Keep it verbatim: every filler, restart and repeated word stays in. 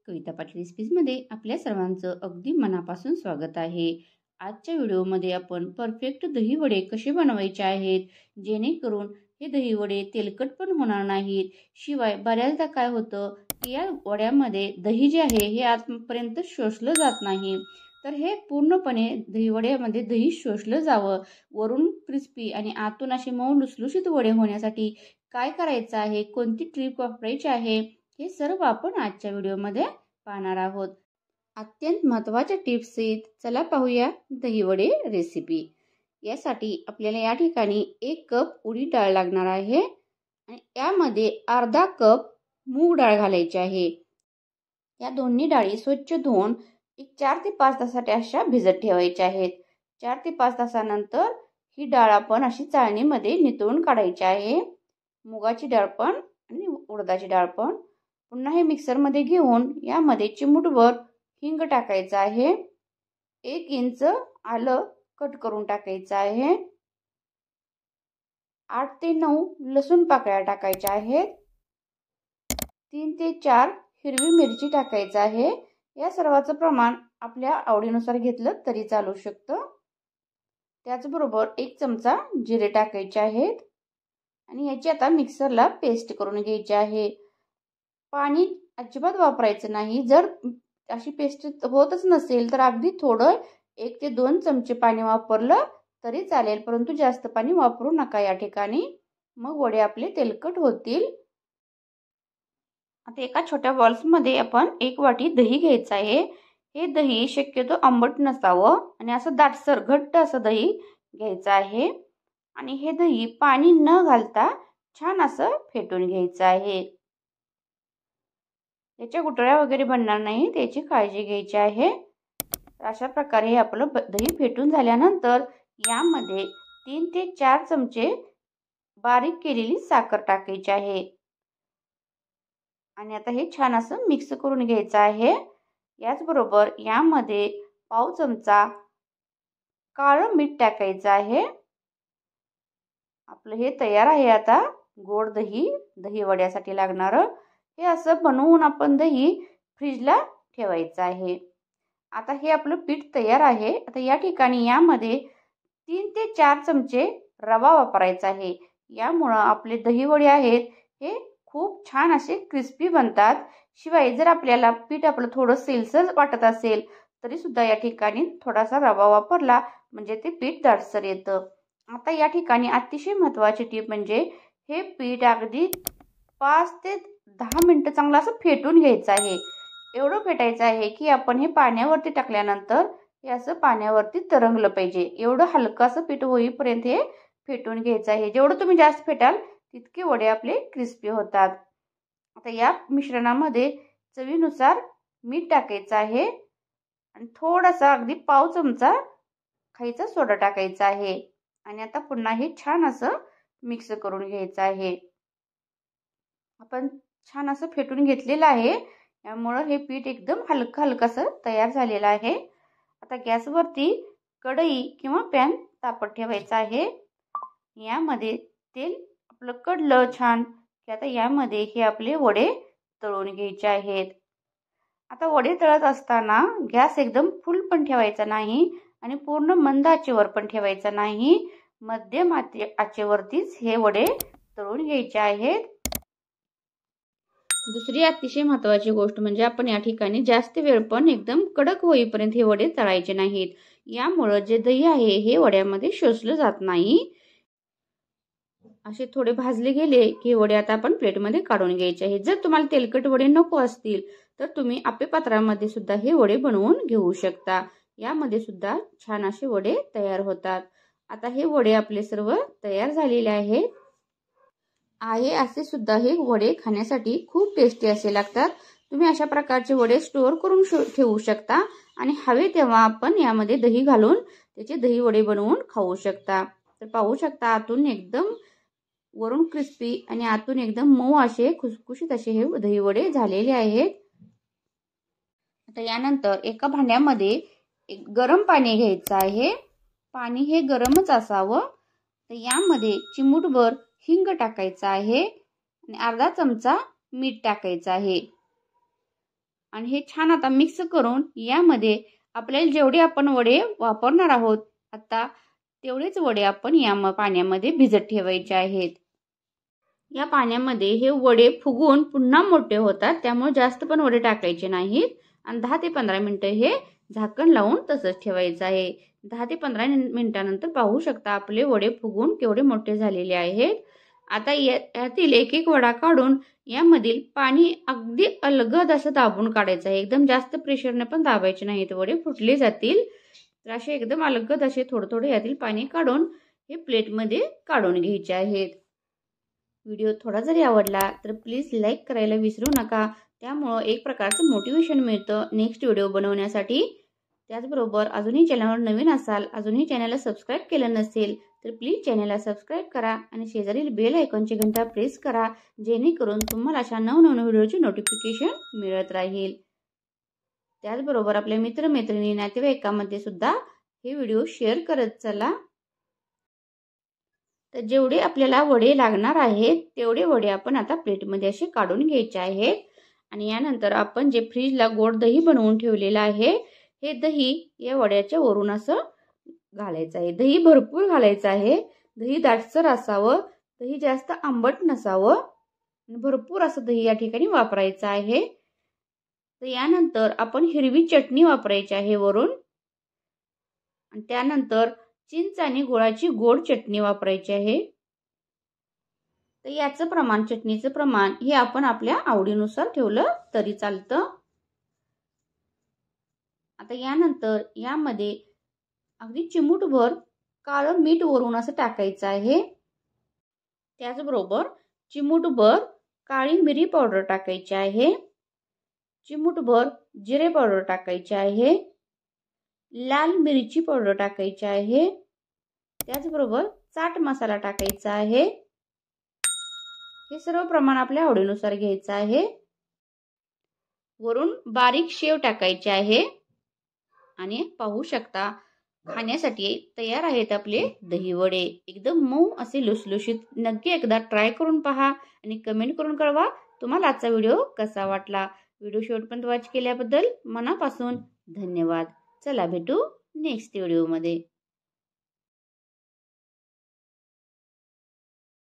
कविता पाटील रेसिपीजमध्ये आपल्या सर्वांचं अगदी मनापासून स्वागत आहे। आजच्या व्हिडिओमध्ये आपण परफेक्ट दही वडे कसे बनवायचे आहेत, जेणेकरून हे दही वडे तेलकट पण होणार नाहीत। शिवाय बऱ्याचदा काय होतं की या वड्यामध्ये दही जे आहे हे आतपर्यंत शोषलं जात नाही, तर हे पूर्णपणे दही वड्यामध्ये दही शोषलं जावं, वरून क्रिस्पी आणि आतून असे मऊ लुसलुशीत वडे होण्यासाठी काय करायचं आहे, कोणती ट्रिक वापरायची आहे, हे सर्व आपण आजच्या व्हिडिओमध्ये पाहणार आहोत। अत्यंत महत्त्वाच्या टिप्स आहेत, चला पाहूया दही वडे रेसिपी। यासाठी आपल्याला या ठिकाणी एक कप उडीद डाळ लागणार आहे आणि यामध्ये अर्धा कप मूग डाळ घालायची आहे। या दोन्ही डाळी स्वच्छ धुवून एक चार ते पाच तासासाठी अशा भिजत ठेवायच्या आहेत। चार ते पाच तासानंतर ही डाळ आपण अशी चाळणीमध्ये नितळून काढायची आहे। मुगाची डाळ पण आणि उडदाची डाळ पण। पुन्हा हे मिक्सर मध्ये घेऊन यामध्ये चिमूटभर हिंग टाकायचं आहे। एक इंच आलं कट करून टाकायचं आहे। आठ ते नऊ लसूण पाकळ्या टाकायच्या आहेत। तीन ते चार हिरवी मिरची टाकायचं आहे। या सर्वाचं प्रमाण आपल्या आवडीनुसार घेतलं तरी चालू शकतं। त्याचबरोबर एक चमचा जिरे टाकायचे आहेत आणि याची आता मिक्सरला पेस्ट करून घ्यायची आहे। पाणी अजिबात वापरायचं नाही। जर अशी पेस्ट होतच नसेल तर अगदी थोडं एक ते दोन चमचे पाणी वापरलं तरी चालेल, परंतु जास्त पाणी वापरू नका या ठिकाणी, मग वडे आपले तेलकट होतील। आता एका छोट्या बॉल्स मध्ये आपण एक वाटी दही घ्यायचं आहे। हे दही शक्यतो आंबट नसावं आणि असं दाटसर घट्ट असं दही घ्यायचं आहे आणि हे दही पाणी न घालता छान असं फेटून घ्यायचं आहे। याच्या गुठळ्या वगैरे बनणार नाही, त्याची काळजी घ्यायची आहे। अशा प्रकारे हे आपलं दही फेटून झाल्यानंतर यामध्ये तीन ते चार चमचे बारीक केलेली साखर टाकायची आहे आणि आता हे छान असं मिक्स करून घ्यायचं आहे। याचबरोबर यामध्ये पाव चमचा काळं मीठ टाकायचं आहे। आपलं हे तयार आहे आता गोड दही, दही वड्यासाठी लागणारं। हे असं बनवून आपण दही फ्रीजला ठेवायचं आहे। आता हे आपलं पीठ तयार आहे। आता या ठिकाणी यामध्ये तीन ते चार चमचे रवा वापरायचा आहे। यामुळे आपले दही वडे आहेत हे खूप छान असे क्रिस्पी बनतात। शिवाय जर आपल्याला पीठ आपलं थोडं सेलसर वाटत असेल तरी सुद्धा या ठिकाणी थोडासा रवा वापरला म्हणजे ते पीठ दाटसर येतं। आता या ठिकाणी अतिशय महत्त्वाची टीप म्हणजे हे पीठ अगदी पाच ते दहा मिनिटं चांगलं असं फेटून घ्यायचं आहे। एवढं फेटायचं आहे की आपण हे पाण्यावरती टाकल्यानंतर हे असं पाण्यावरती तरंगलं पाहिजे। एवढं हलकं असं पीठ होईपर्यंत हे फेटून घ्यायचं आहे। जेवढं तुम्ही जास्त फेटाल तितके वडे आपले क्रिस्पी होतात। आता या मिश्रणामध्ये चवीनुसार मीठ टाकायचं आहे आणि थोडासा अगदी पाव चमचा खायचा सोडा टाकायचा आहे आणि आता पुन्हा हे छान असं मिक्स करून घ्यायचं आहे। आपण छान असं फेटून घेतलेलं आहे, त्यामुळे हे पीठ एकदम हलकं हलकं असं तयार झालेलं आहे। आता गॅसवरती कढई किंवा पॅन तापत ठेवायचा आहे। यामध्ये तेल आपलं कडलं छान की आता यामध्ये हे आपले वडे तळून घ्यायचे आहेत। आता वडे तळत असताना गॅस एकदम फुल पण ठेवायचा नाही आणि पूर्ण मंद आचेवर पण ठेवायचा नाही, मध्यम आचेवरतीच हे वडे तळून घ्यायचे आहेत। दुसरी अतिशय महत्त्वाची गोष्ट म्हणजे आपण या ठिकाणी जास्त वेळ पण एकदम कडक होईपर्यंत हे वडे तळायचे नाहीत। यामुळे जे दही आहे हे वड्यामध्ये शोषलं जात नाही। असे थोडे भाजले गेले की वडे आता आपण प्लेटमध्ये काढून घ्यायचे आहेत। जर तुम्हाला तेलकट वडे नको असतील तर तुम्ही आप्पे पात्रामध्ये सुद्धा हे वडे बनवून घेऊ शकता। यामध्ये सुद्धा छान असे वडे तयार होतात। आता हे वडे आपले सर्व तयार झालेले आहेत आहे असे सुद्धा हे वडे खाण्यासाठी खूप टेस्टी असे लागतात। तुम्ही अशा प्रकारचे वडे स्टोअर करून ठेवू शकता आणि हवे तेव्हा आपण यामध्ये दही घालून त्याचे दही वडे बनवून खाऊ शकता। तर पाहू शकता आतून एकदम वरून क्रिस्पी आणि आतून एकदम मऊ असे खुसखुशीत असे हे दही वडे झालेले आहेत। आता यानंतर एका भांड्यामध्ये एक गरम पाणी घ्यायचं आहे। पाणी हे गरमच असावं। तर यामध्ये चिमूटभर हिंग टाकायचा आहे आणि अर्धा चमचा मीठ टाकायचं आहे आणि हे छान आता मिक्स करून यामध्ये आपल्याला जेवढे आपण वडे वापरणार आहोत आता तेवढेच वडे आपण या पाण्यामध्ये भिजत ठेवायचे आहेत। या पाण्यामध्ये हे वडे फुगून पुन्हा मोठे होतात, त्यामुळे जास्त पण वडे टाकायचे नाहीत आणि दहा ते पंधरा मिनिटं हे झाकण लावून तसंच ठेवायचं आहे। दहा ते पंधरा मिनिटानंतर पाहू शकता आपले वडे फुगून केवढे मोठे झालेले आहेत। आता यातील एक एक वडा काढून यामधील पाणी अगदी अलगद असं दाबून काढायचं आहे। एकदम जास्त प्रेशरने पण दाबायचे नाहीत, वडे फुटले जातील। तर असे एकदम अलगद असे थोडं थोडं यातील पाणी काढून हे प्लेटमध्ये काढून घ्यायचे आहेत। व्हिडिओ थोडा जरी आवडला तर प्लीज लाईक करायला विसरू नका, त्यामुळं एक प्रकारचं मोटिवेशन मिळतं नेक्स्ट व्हिडिओ बनवण्यासाठी। त्याचबरोबर अजूनही चॅनलवर नवीन असाल, अजूनही चॅनलला सबस्क्राईब केलं नसेल तर प्लीज चॅनलला सबस्क्राईब करा आणि शेजारील बेल आयकॉनची घंटा प्रेस करा, जेणेकरून तुम्हाला अशा नवनवीन व्हिडिओची नोटिफिकेशन मिळत राहील। त्याचबरोबर आपल्या मित्रमैत्रिणी नातेवाईकांमध्ये सुद्धा हे व्हिडिओ शेअर करत चला। तर जेवढे आपल्याला वडे लागणार आहेत तेवढे वडे आपण आता प्लेटमध्ये असे काढून घ्यायचे आहेत आणि यानंतर आपण जे फ्रीजला गोड दही बनवून ठेवलेलं आहे हे दही या वड्याच्या वरून असं घालायचं आहे। दही भरपूर घालायचं आहे, दही दाटसर असावं, दही जास्त आंबट नसावं, भरपूर असं दही या ठिकाणी वापरायचं आहे। तर यानंतर आपण हिरवी चटणी वापरायची आहे वरून आणि त्यानंतर चिंच आणि गुळाची गोड चटणी वापरायची आहे। तर याचं प्रमाण, चटणीचं प्रमाण हे आपण आपल्या आवडीनुसार ठेवलं तरी चालतं। आता यानंतर यामध्ये अगदी चिमूटभर काळं मीठ वरून असं टाकायचं आहे। त्याचबरोबर चिमूटभर काळी मिरी पावडर टाकायची आहे, चिमूटभर जिरे पावडर टाकायची आहे, लाल मिरची पावडर टाकायची आहे, त्याचबरोबर चाट मसाला टाकायचा आहे। हे सर्व प्रमाण आपल्या आवडीनुसार घ्यायचं आहे। वरून बारीक शेव टाकायचे आहे आणि पाहू शकता खाण्यासाठी तयार आहेत आपले दही वडे, एकदम मऊ असे लुसलुशीत। नक्की एकदा ट्राय करून पहा आणि कमेंट करून कळवा तुम्हाला आजचा व्हिडिओ कसा वाटला। व्हिडिओ शेवटपर्यंत वॉच केल्याबद्दल मनापासून धन्यवाद। चला भेटू नेक्स्ट व्हिडिओमध्ये।